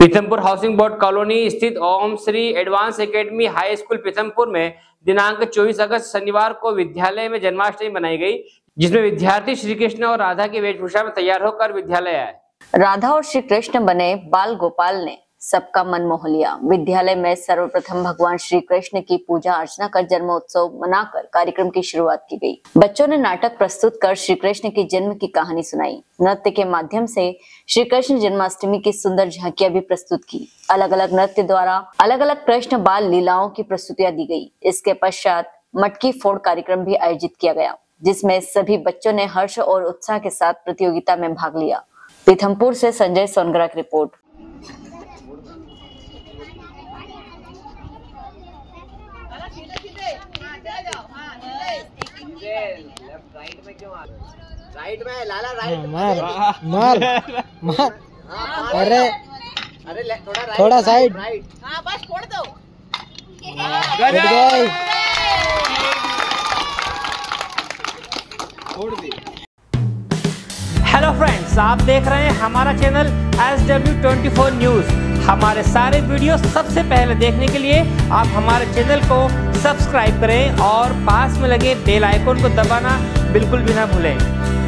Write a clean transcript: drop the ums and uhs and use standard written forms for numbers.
Pithampur housing board colony स्थित Om Shri advance academy high school Pithampur में दिनांक 24 अगस्त शनिवार को विद्यालय में जन्माष्टमी मनाई गई, जिसमें विद्यार्थी श्री कृष्ण और राधा की वेशभूषा में तैयार होकर विद्यालय आए। राधा और श्री कृष्ण बने बाल गोपाल ने सबका मन मोह लिया। विद्यालय में सर्वप्रथम भगवान श्री कृष्ण की पूजा अर्चना कर जन्मोत्सव मनाकर कार्यक्रम की शुरुआत की गई। बच्चों ने नाटक प्रस्तुत कर श्री कृष्ण के जन्म की कहानी सुनाई। नृत्य के माध्यम से श्री कृष्ण जन्माष्टमी की सुंदर झांकियां भी प्रस्तुत की। अलग अलग नृत्य द्वारा अलग अलग कृष्ण बाल लीलाओं की प्रस्तुतियां दी गई। इसके पश्चात मटकी फोड़ कार्यक्रम भी आयोजित किया गया, जिसमें सभी बच्चों ने हर्ष और उत्साह के साथ प्रतियोगिता में भाग लिया। पीथमपुर से संजय सोनगरा की रिपोर्ट। राइट में क्यों आ रहे हो? राइट में लाला, राइट मार मार मार। अरे अरे थोड़ा साइड। राइट, हाँ बस छोड़ दो। हेलो फ्रेंड्स, आप देख रहे हैं हमारा चैनल SW24 न्यूज। हमारे सारे वीडियो सबसे पहले देखने के लिए आप हमारे चैनल को सब्सक्राइब करें और पास में लगे बेल आइकन को दबाना बिल्कुल भी ना भूलें।